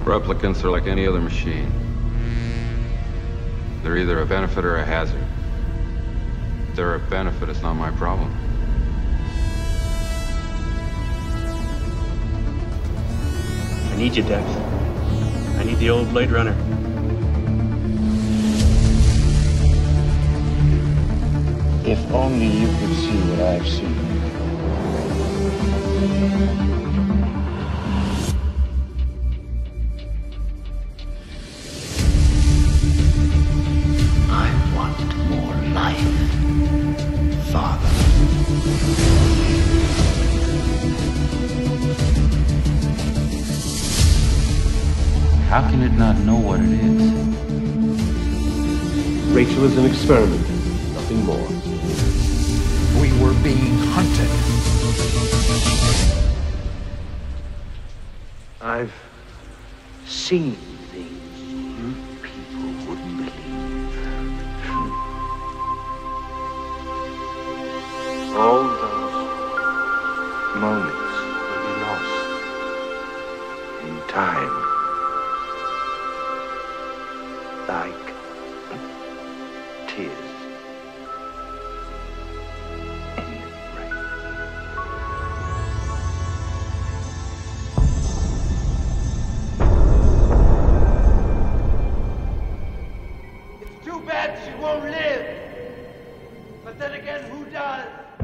Replicants are like any other machine. They're either a benefit or a hazard. If they're a benefit, it's not my problem. I need you, Dex. I need the old Blade Runner. If only you could see what I've seen. I want more life, Father. How can it not know what it is? Rachel is an experiment, nothing more. We were being hunted. I've seen things you people wouldn't believe. All those moments will be lost in time. Like tears in rain. It's too bad she won't live. But then again, who does?